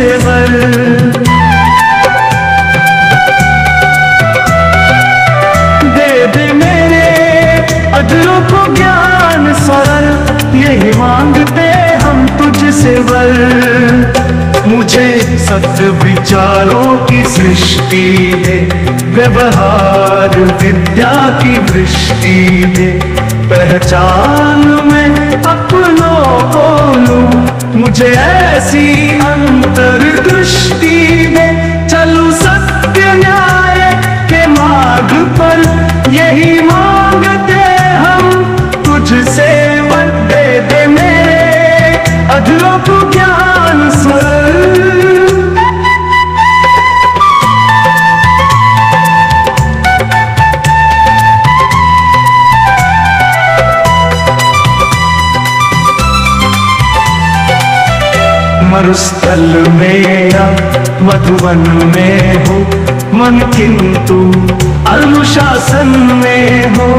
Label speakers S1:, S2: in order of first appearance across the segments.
S1: तुझसे वर। दे दे मेरे अधरों को ज्ञान सरल, यही मांगते हम तुझसे वर। मुझे सत्य विचारों की सृष्टि दे, व्यवहार विद्या की दृष्टि दे। पहचान में अपनों को लूं, मुझे ऐसी अंतर्दृष्टि दे। चलूं सत्य न्याय के मार्ग पर, यही मांगते हम तुझसे वर। दे दे मेरे अधरों को ज्ञान सरल। मरुस्थल में या मधुवन में हो मन, किंतु अनुशासन में हो।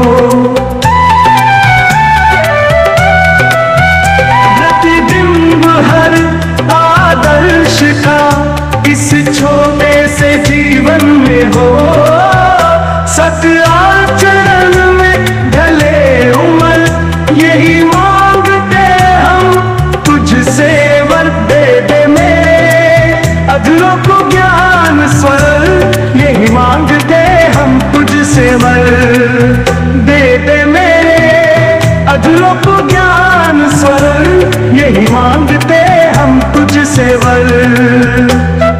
S1: प्रतिबिंब हर आदर्श का इस छोटे से जीवन में हो। सत्य आचरण में ढले उमर, यही मांगते हम तुझसे वर। दे दे मेरे अधरों को ज्ञान सरल, यही मांगते हम तुझसे वर। दे दे मेरे अधरों को ज्ञान सरल, यही मांगते हम तुझसे वर।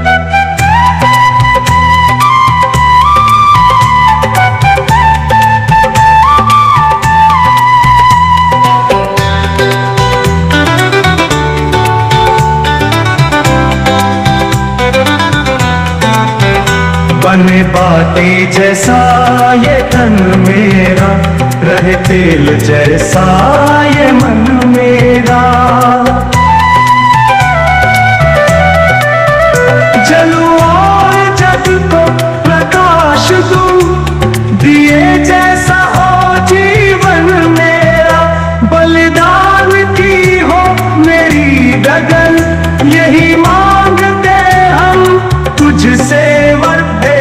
S1: बने बाटे जैसा ये तन मेरा, रहे तेल जैसा ये मन मेरा। जलूं और जग को प्रकाश दूं, दिए जैसा हो जीवन मेरा। बलिदान की हो मेरी डगर, यही मांगते हम तुझसे वर।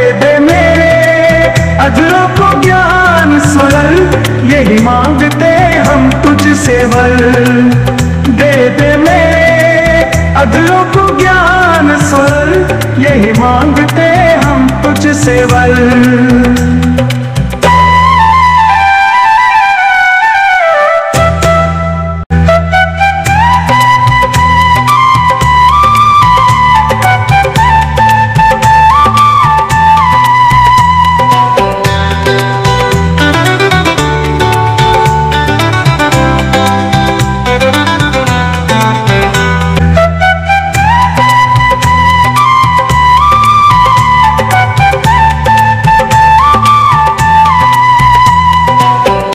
S1: अधरों को ज्ञान सरल, यही मांगते हम तुझसे वर। दे दे मेरे अधरों को ज्ञान सरल, यही मांगते हम तुझसे वर।